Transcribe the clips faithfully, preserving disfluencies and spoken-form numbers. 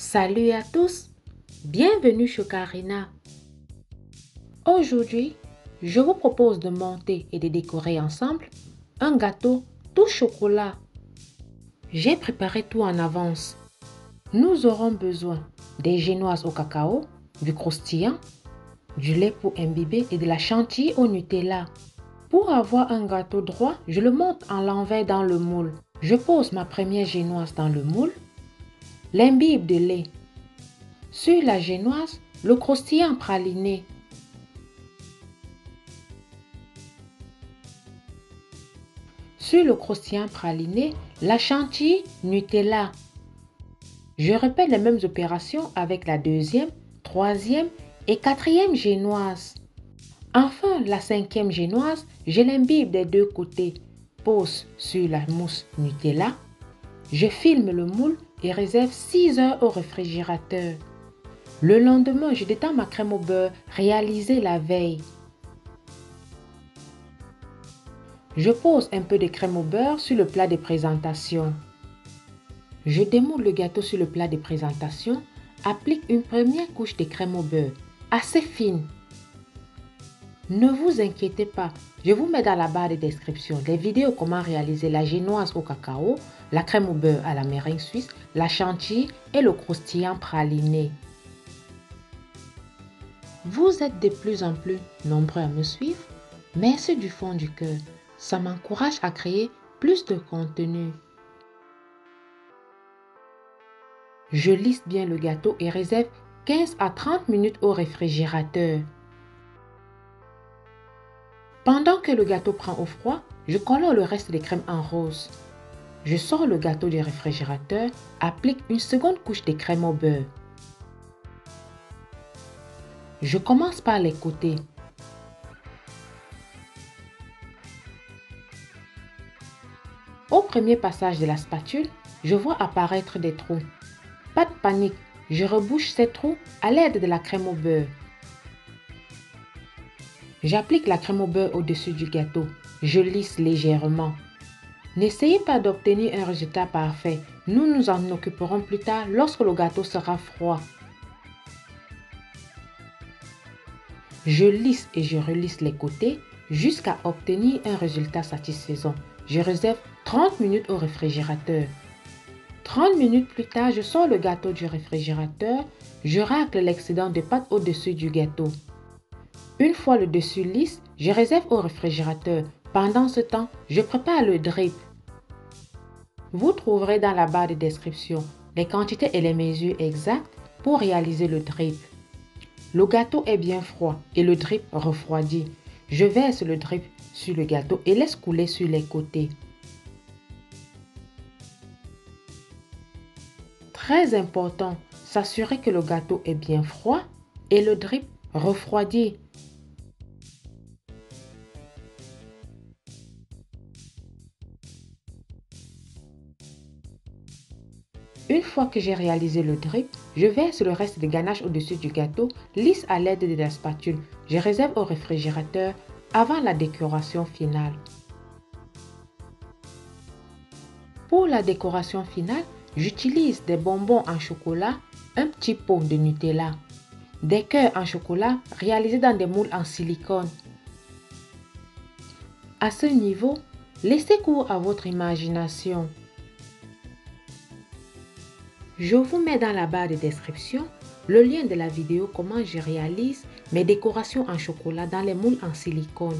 Salut à tous, bienvenue chez Karina. Aujourd'hui, je vous propose de monter et de décorer ensemble un gâteau tout chocolat. J'ai préparé tout en avance. Nous aurons besoin des génoises au cacao, du croustillant, du lait pour imbiber et de la chantilly au Nutella. Pour avoir un gâteau droit, je le monte en l'envers dans le moule. Je pose ma première génoise dans le moule, l'imbibe de lait. Sur la génoise, le croustillant praliné. Sur le croustillant praliné, la chantilly Nutella. Je répète les mêmes opérations avec la deuxième, troisième et quatrième génoise. Enfin, la cinquième génoise, je l'imbibe des deux côtés. Pose sur la mousse Nutella. Je filme le moule et réserve six heures au réfrigérateur. Le lendemain, je détends ma crème au beurre réalisée la veille. Je pose un peu de crème au beurre sur le plat de présentation. Je démoule le gâteau sur le plat de présentation. Applique une première couche de crème au beurre, assez fine. Ne vous inquiétez pas, je vous mets dans la barre de description les vidéos comment réaliser la génoise au cacao, la crème au beurre à la meringue suisse, la chantilly et le croustillant praliné. Vous êtes de plus en plus nombreux à me suivre. Merci du fond du cœur. Ça m'encourage à créer plus de contenu. Je lisse bien le gâteau et réserve quinze à trente minutes au réfrigérateur. Pendant que le gâteau prend au froid, je colore le reste des crèmes en rose. Je sors le gâteau du réfrigérateur, applique une seconde couche de crème au beurre. Je commence par les côtés. Au premier passage de la spatule, je vois apparaître des trous. Pas de panique, je rebouche ces trous à l'aide de la crème au beurre. J'applique la crème au beurre au-dessus du gâteau. Je lisse légèrement. N'essayez pas d'obtenir un résultat parfait. Nous nous en occuperons plus tard lorsque le gâteau sera froid. Je lisse et je relisse les côtés jusqu'à obtenir un résultat satisfaisant. Je réserve trente minutes au réfrigérateur. trente minutes plus tard, je sors le gâteau du réfrigérateur. Je racle l'excédent de pâte au-dessus du gâteau. Une fois le dessus lisse, je réserve au réfrigérateur. Pendant ce temps, je prépare le drip. Vous trouverez dans la barre de description les quantités et les mesures exactes pour réaliser le drip. Le gâteau est bien froid et le drip refroidi. Je verse le drip sur le gâteau et laisse couler sur les côtés. Très important, s'assurer que le gâteau est bien froid et le drip refroidi. Une fois que j'ai réalisé le drip, je verse le reste de ganache au-dessus du gâteau, lisse à l'aide de la spatule. Je réserve au réfrigérateur avant la décoration finale. Pour la décoration finale, j'utilise des bonbons en chocolat, un petit pot de Nutella, des cœurs en chocolat réalisés dans des moules en silicone. À ce niveau, laissez cours à votre imagination. Je vous mets dans la barre de description le lien de la vidéo comment je réalise mes décorations en chocolat dans les moules en silicone.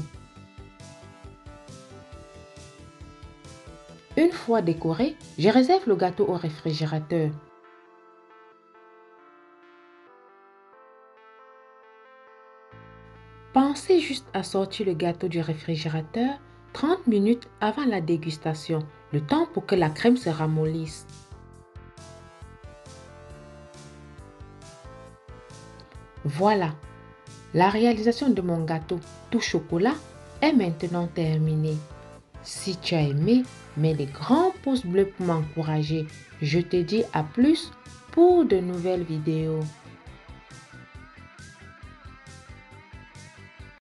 Une fois décoré, je réserve le gâteau au réfrigérateur. Pensez juste à sortir le gâteau du réfrigérateur trente minutes avant la dégustation, le temps pour que la crème se ramollisse. Voilà, la réalisation de mon gâteau tout chocolat est maintenant terminée. Si tu as aimé, mets des grands pouces bleus pour m'encourager. Je te dis à plus pour de nouvelles vidéos.